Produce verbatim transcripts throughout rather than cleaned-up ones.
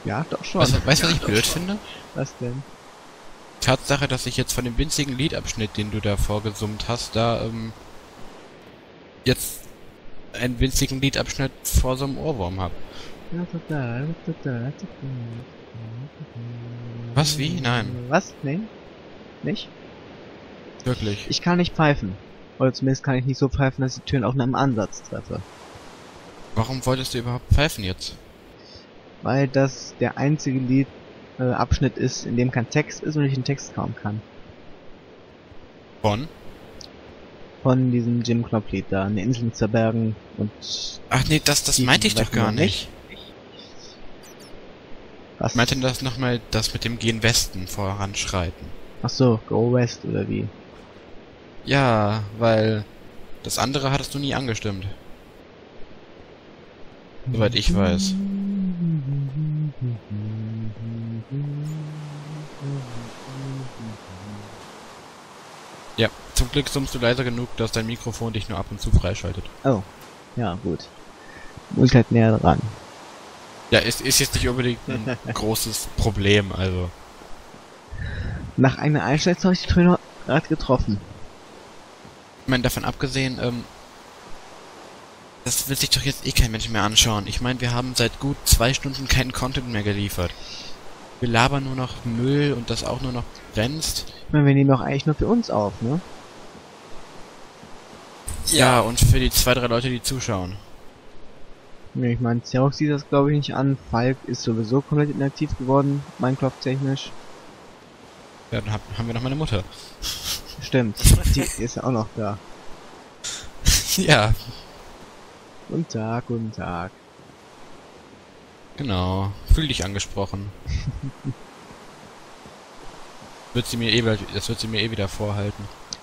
Ja, doch schon. Weißt, weißt du, was ich blöd finde? Was denn? Tatsache, dass ich jetzt von dem winzigen Liedabschnitt, den du da vorgesummt hast, da ähm, jetzt einen winzigen Liedabschnitt vor so einem Ohrwurm habe. Was? Wie? Nein. Was? Nee? Nicht? Wirklich. Ich kann nicht pfeifen. Oder zumindest kann ich nicht so pfeifen, dass ich die Türen auch in einem Ansatz treffe. Warum wolltest du überhaupt pfeifen jetzt? Weil das der einzige Lied äh, Abschnitt ist, in dem kein Text ist und ich den Text kaum kann. Von? Von diesem Jim Knopf-Lied da, eine Insel mit Zerbergen und... Ach nee, das, das meinte ich doch gar nicht. Was? Ich meinte das nochmal, das mit dem Gen Westen voranschreiten. Ach so, Go West oder wie? Ja, weil das andere hattest du nie angestimmt. Soweit ich weiß. Ja, zum Glück summst du leiser genug, dass dein Mikrofon dich nur ab und zu freischaltet. Oh, ja gut. Muss ich halt näher dran. Ja, ist, ist jetzt nicht unbedingt ein großes Problem, also. Nach einer Einstellung habe ich die Töne gerade getroffen. Ich meine, davon abgesehen, ähm, das will sich doch jetzt eh kein Mensch mehr anschauen. Ich meine, wir haben seit gut zwei Stunden keinen Content mehr geliefert. Wir labern nur noch Müll und das auch nur noch bremst. Ich meine, wir nehmen doch eigentlich nur für uns auf, ne? Ja, und für die zwei, drei Leute, die zuschauen. Ja, ich meine, Xerox sieht das glaube ich nicht an. Falk ist sowieso komplett inaktiv geworden, Minecraft-technisch. Ja, dann hab, haben wir noch meine Mutter. Stimmt, die ist ja auch noch da. Ja, Guten Tag, guten Tag. genau. Fühl dich angesprochen. Wird sie mir eh, das wird sie mir eh wieder vorhalten.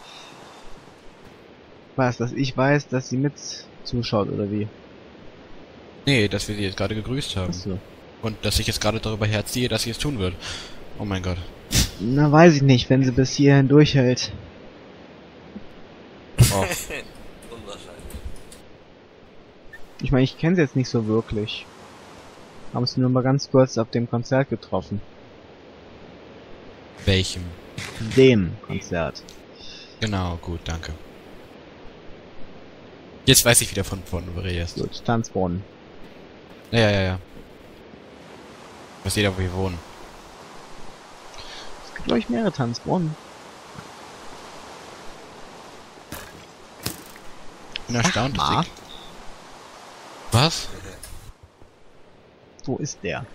Was, dass ich weiß, dass sie mit zuschaut, oder wie? Nee, dass wir sie jetzt gerade gegrüßt haben. Achso. Und dass ich jetzt gerade darüber herziehe, dass sie es tun wird. Oh mein Gott. Na, weiß ich nicht, wenn sie bis hierhin durchhält. Oh. Unwahrscheinlich. Ich meine, ich kenne sie jetzt nicht so wirklich. Haben sie nur mal ganz kurz auf dem Konzert getroffen. Welchem? Dem Konzert. Genau, gut, danke. Jetzt weiß ich wieder, von von du redest. Gut, Tanzbrunnen. Ja, ja, ja, ja. Weiß jeder, wo wir wohnen. Es gibt, glaube ich, mehrere Tanzbrunnen. Bin erstaunt, dass mal. ich... Was? Wo ist der?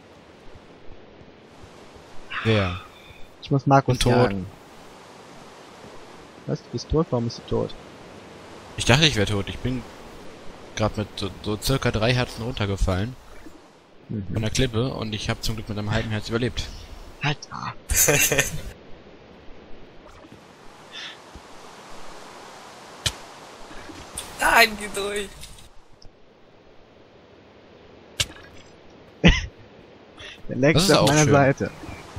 Wer? Ich muss Markus Bin tot. jagen. Was? Du bist tot? Warum bist du tot? Ich dachte, ich wäre tot. Ich bin gerade mit so, so circa drei Herzen runtergefallen von Mhm. der Klippe und ich habe zum Glück mit einem halben Herz überlebt. Halt da. Nein, geh durch. Der Lex Das ist ist auf auch meiner schön. Seite.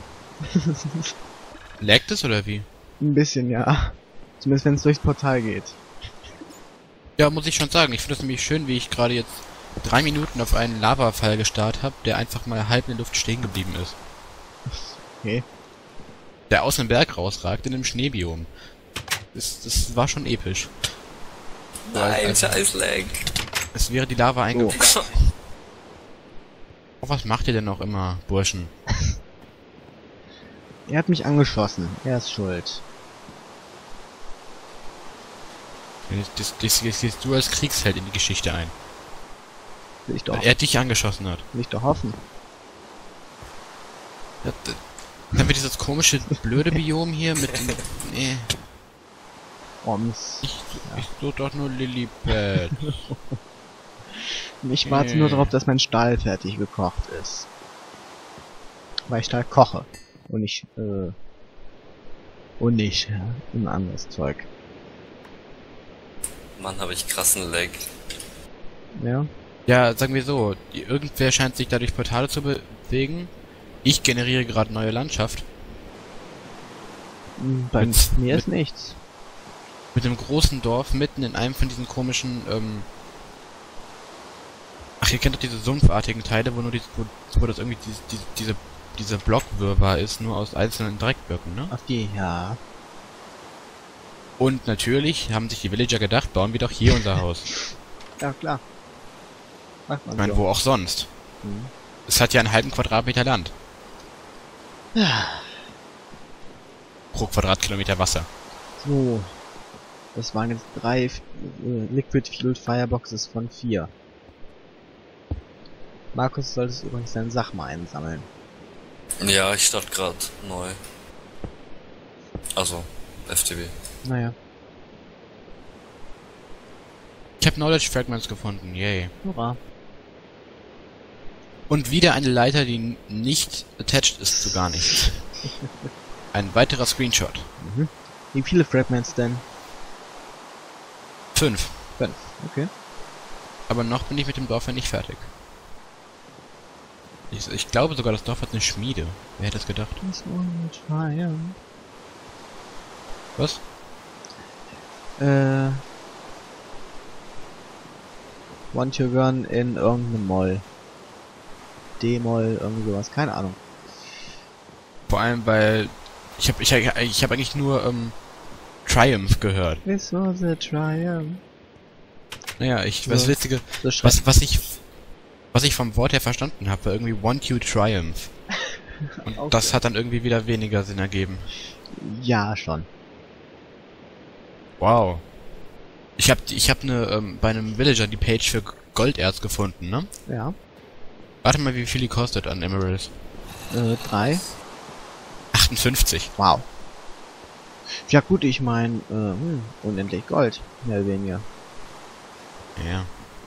Laggt es oder wie? Ein bisschen, ja. Zumindest wenn es durchs Portal geht. Ja, muss ich schon sagen. Ich finde es nämlich schön, wie ich gerade jetzt drei Minuten auf einen Lavafall gestarrt habe, der einfach mal halb in der Luft stehen geblieben ist. Okay. Der aus dem Berg rausragt in einem Schneebiom. Das, das war schon episch. Nein, Also, scheiß Lag. es wäre die Lava eingefroren. Oh, was macht ihr denn noch immer, Burschen? Er hat mich angeschossen. Er ist schuld. Das, das, das gehst du als Kriegsheld in die Geschichte ein. Will ich doch, Weil er dich angeschossen hat. will ich doch hoffen. Ja, d- Dann wird dieses komische, blöde Biom hier mit den... Nee, Oms. ich, ich so doch nur Lillipad. Ich warte Äh. nur darauf, dass mein Stahl fertig gekocht ist. Weil ich Stahl koche. Und nicht, äh... Und nicht, ja, ein anderes Zeug. Mann, habe ich krassen Lag. Ja? Ja, sagen wir so, die- irgendwer scheint sich dadurch Portale zu bewegen. Ich generiere gerade neue Landschaft. Hm, Bei Mit- mir mit- ist nichts. Mit einem großen Dorf mitten in einem von diesen komischen, ähm... Ach, Ach, ihr kennt doch diese sumpfartigen Teile, wo nur die, wo, wo das irgendwie diese, diese, diese, diese Blockwirrwarr ist, nur aus einzelnen Dreckblöcken, ne? Auf die, ja. Und natürlich haben sich die Villager gedacht, bauen wir doch hier unser Haus. Ja, klar. Macht man Ich meine, so. wo auch sonst. Hm. Es hat ja einen halben Quadratmeter Land. Pro Quadratkilometer Wasser. So. Das waren jetzt drei äh, Liquid Fueled Fireboxes von vier. Markus, solltest übrigens deine Sachen mal einsammeln. Ja, ich starte gerade neu. Also, F T B. Naja. Ich habe Knowledge Fragments gefunden, yay. Hurra. Und wieder eine Leiter, die nicht attached ist zu gar nichts. Ein weiterer Screenshot. Mhm. Wie viele Fragments denn? Fünf. Fünf. Okay. Aber noch bin ich mit dem Dorf ja nicht fertig. Ich, ich glaube sogar, das Dorf hat eine Schmiede. Wer hätte es gedacht? Was? Äh. Want you run in irgendeinem Moll. D-Moll, irgendwie sowas, keine Ahnung. Vor allem, weil ich habe ich, ich hab eigentlich nur ähm, Triumph gehört. This was a triumph. Naja, ich So. was witzige, So schreibt- was was ich was ich vom Wort her verstanden habe, war irgendwie Want you Triumph. Und Okay. das hat dann irgendwie wieder weniger Sinn ergeben. Ja, schon. Wow. Ich habe ich habe eine ähm, bei einem Villager die Page für Golderz gefunden, ne? Ja. Warte mal, wie viel die kostet an Emeralds. Äh, drei. achtundfünfzig. Wow. Ja gut, ich meine, äh, hm, unendlich Gold. Mehr oder weniger. Ja.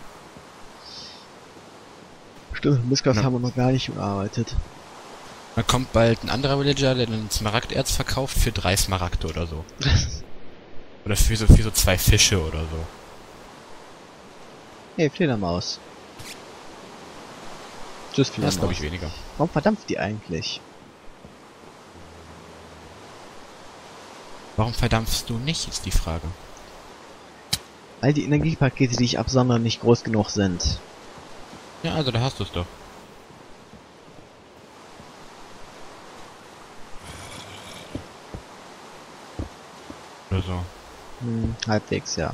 Stimmt, Miskas Na. haben wir noch gar nicht bearbeitet. Dann kommt bald ein anderer Villager, der dann Smaragderz verkauft für drei Smaragde oder so. Oder für so, für so zwei Fische oder so. Hey, Fledermaus. Tschüss, Das Fledermaus. glaube ich weniger. Warum verdampft die eigentlich? Warum verdampfst du nicht, ist die Frage. Weil die Energiepakete, die ich absondere, nicht groß genug sind. Ja, also da hast du es doch. Oder so. Hm, halbwegs, ja.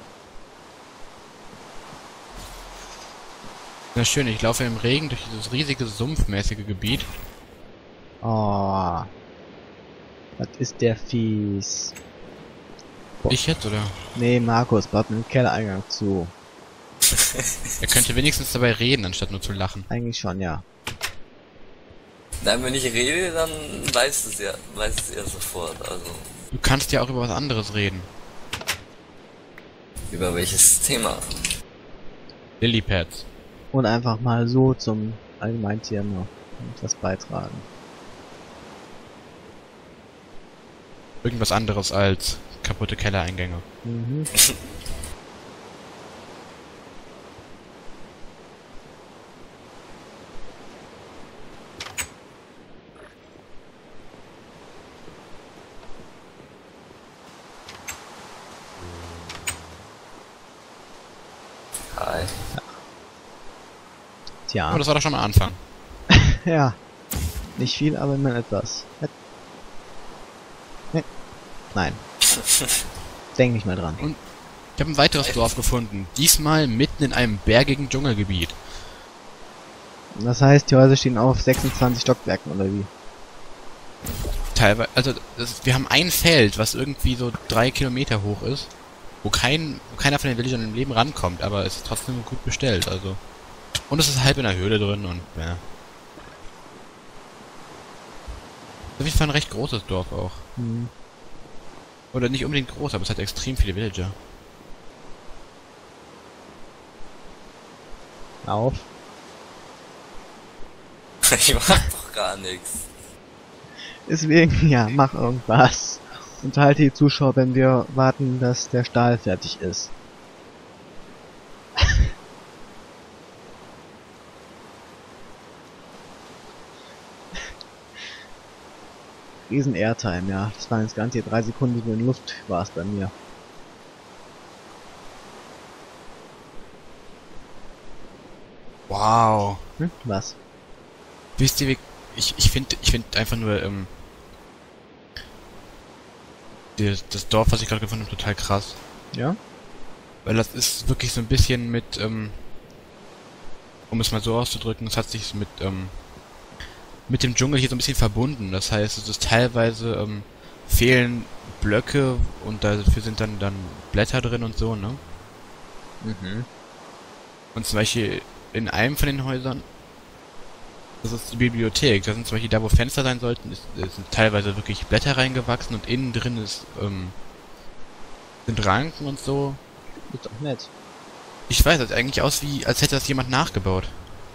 Na schön, ich laufe im Regen durch dieses riesige sumpfmäßige Gebiet. Oh. Was ist der fies? Boah. Ich jetzt, oder? Nee, Markus, baut einen Kellereingang zu. Er könnte wenigstens dabei reden, anstatt nur zu lachen. Eigentlich schon, ja. Nein, wenn ich rede, dann weiß es ja, weiß es er sofort, also. Du kannst ja auch über was anderes reden. Über welches Thema? Lilypads. Und einfach mal so zum Allgemeinthema etwas beitragen. Irgendwas anderes als kaputte Kellereingänge. Mhm. Hi. Tja. Aber das war doch schon mal Anfang. Ja. Nicht viel, aber immer etwas. Nee. Nein. Denk nicht mal dran. Ich habe ein weiteres Dorf gefunden. Diesmal mitten in einem bergigen Dschungelgebiet. Das heißt, die Häuser stehen auf sechsundzwanzig Stockwerken, oder wie? Teilweise, also das, wir haben ein Feld, was irgendwie so drei Kilometer hoch ist, wo kein, wo keiner von den Villagern im Leben rankommt, aber es ist trotzdem gut bestellt, also. Und es ist halb in der Höhle drin und ja. Auf jeden Fall ein recht großes Dorf auch. Hm. Oder nicht unbedingt groß, aber es hat extrem viele Villager. Auf. Ich mach doch gar nichts. Deswegen, ja, mach irgendwas. Unterhalte die Zuschauer, wenn wir warten, dass der Stahl fertig ist. Riesen Airtime, ja. Das waren jetzt garantiert drei Sekunden, die du in Luft warst bei mir. Wow. Hm? Was? Wisst ihr, wie- ich, ich finde ich finde einfach nur, ähm, die, das Dorf, was ich gerade gefunden habe, total krass. Ja? Weil das ist wirklich so ein bisschen mit, ähm, um es mal so auszudrücken, es hat sich mit, ähm, mit dem Dschungel hier so ein bisschen verbunden. Das heißt, es ist teilweise, ähm, fehlen Blöcke und dafür sind dann, dann Blätter drin und so, ne? Mhm. Und zum Beispiel in einem von den Häusern, das ist die Bibliothek, da sind zum Beispiel da, wo Fenster sein sollten, ist, ist sind teilweise wirklich Blätter reingewachsen und innen drin ist, ähm, sind Ranken und so. Ist doch nett. Ich weiß, das sieht eigentlich aus wie, als hätte das jemand nachgebaut.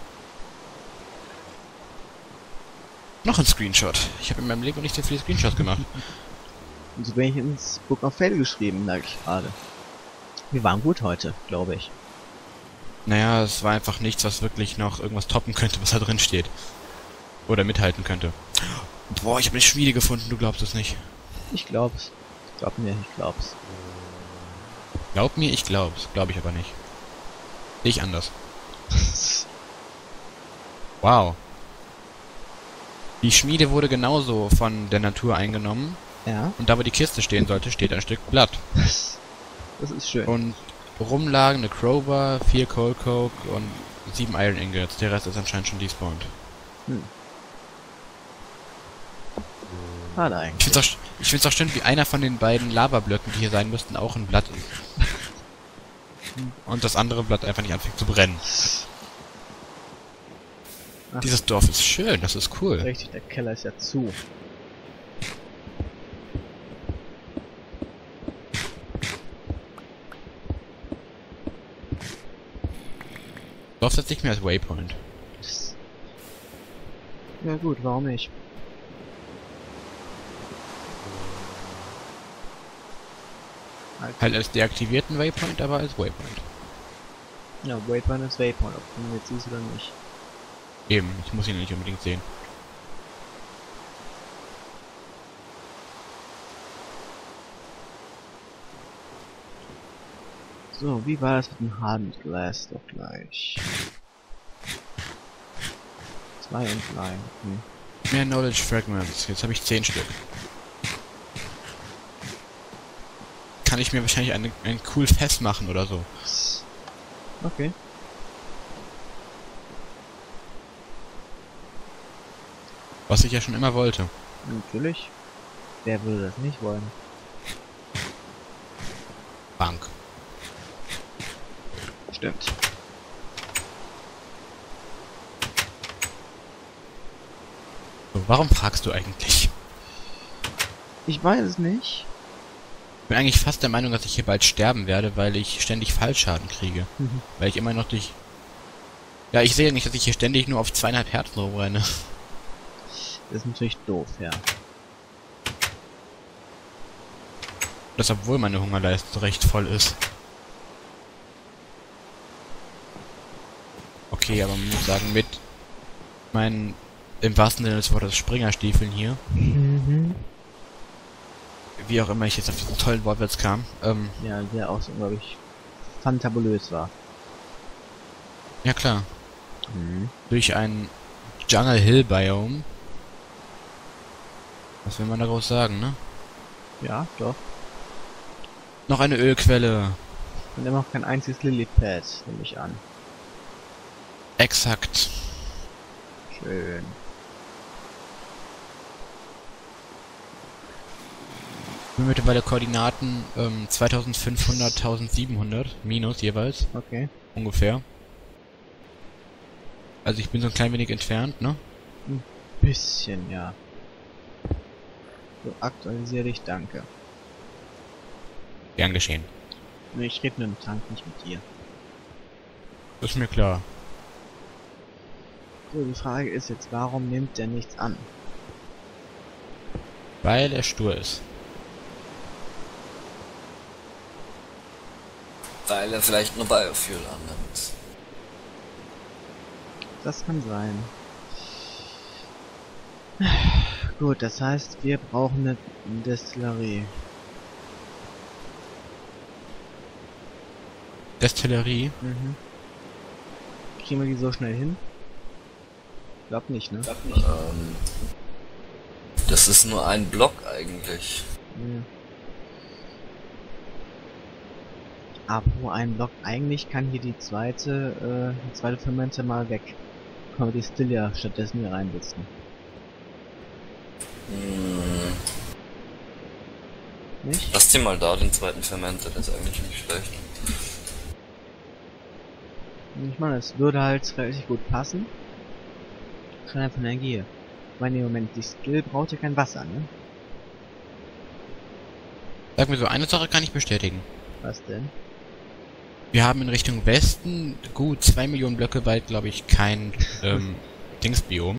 Noch ein Screenshot. Ich habe in meinem Leben nicht so viele Screenshots gemacht. Und so bin ich ins Book of Fail geschrieben, merke ich gerade. Wir waren gut heute, glaube ich. Naja, es war einfach nichts, was wirklich noch irgendwas toppen könnte, was da drin steht. Oder mithalten könnte. Boah, ich habe eine Schmiede gefunden, du glaubst es nicht. Ich glaub's. Glaub mir, ich glaub's. Glaub mir, ich glaub's. Glaub ich aber nicht. Sehe ich anders. Wow. Die Schmiede wurde genauso von der Natur eingenommen. Ja. Und da, wo die Kiste stehen sollte, steht ein Stück Blatt. Das ist schön. Und rumlagen eine Crowbar, vier Coal Coke und sieben Iron Ingots. Der Rest ist anscheinend schon despawned. Hm. Schade Ich eigentlich. find's auch, ich find's auch schön, wie einer von den beiden Lavablöcken, die hier sein müssten, auch ein Blatt ist. Und das andere Blatt einfach nicht anfängt zu brennen. Ach. Dieses Dorf ist schön, das ist cool. Richtig, der Keller ist ja zu. Dorf setzt nicht mehr als Waypoint. Das- Ja gut, warum nicht? Halt als deaktivierten Waypoint, aber als Waypoint. Ja, Waypoint ist Waypoint, ob du ihn jetzt siehst oder nicht. Eben, ich muss ihn nicht unbedingt sehen. So, wie war das mit dem Hardened Glass doch gleich? Zwei und drei. Hm. Mehr Knowledge Fragments, jetzt habe ich zehn Stück. Kann ich mir wahrscheinlich eine, ein cool Fest machen oder so. Okay. Was ich ja schon immer wollte. Natürlich. Wer würde das nicht wollen? Bank. Stimmt. So, warum fragst du eigentlich? Ich weiß es nicht. Ich bin eigentlich fast der Meinung, dass ich hier bald sterben werde, weil ich ständig Fallschaden kriege. Mhm. Weil ich immer noch durch... Ja, ich sehe nicht, dass ich hier ständig nur auf zweieinhalb Herzen rumrenne. Das ist natürlich doof, ja. Das obwohl meine Hungerleiste recht voll ist. Okay, aber man muss sagen, mit meinen, im wahrsten Sinne des Wortes, Springerstiefeln hier, Mhm. wie auch immer ich jetzt auf diesen tollen Wortwitz kam, ähm, Ja, der auch so unglaublich fantabulös war. ja klar, Mhm. durch ein Jungle Hill Biome, was will man da groß sagen, ne? Ja, doch. Noch eine Ölquelle, Und immer noch kein einziges Lilypad, nehme ich an. exakt. Schön. Wir haben mittlerweile Koordinaten ähm, zweitausendfünfhundert, eintausendsiebenhundert, minus jeweils, Okay. ungefähr. Also ich bin so ein klein wenig entfernt, ne? Bisschen, ja. So, aktualisiere dich, danke. Gern geschehen. Nee, ich rede mit dem Tank, nicht mit dir. Das ist mir klar. So, die Frage ist jetzt, warum nimmt der nichts an? Weil er stur ist. Weil er vielleicht nur Biofuel annimmt. Das kann sein. Gut, das heißt, wir brauchen eine Destillerie. Destillerie. Mhm. Kriegen wir die so schnell hin? Glaub nicht, ne? Ähm, das ist nur ein Block eigentlich. Ja. Apropos ein Block, eigentlich kann hier die zweite, äh, die zweite Fermente mal weg. Können wir die Stilia stattdessen hier reinsetzen. Hm. Nicht? Lass dir mal da den zweiten Fermenter, der ist eigentlich nicht schlecht. Ich meine, es würde halt relativ gut passen. Schon einfach Energie. Ich meine, im Moment, die Skill braucht ja kein Wasser, ne? Sag mir so, eine Sache kann ich bestätigen. Was denn? Wir haben in Richtung Westen gut zwei Millionen Blöcke weit, glaube ich, kein ähm, Dingsbiom.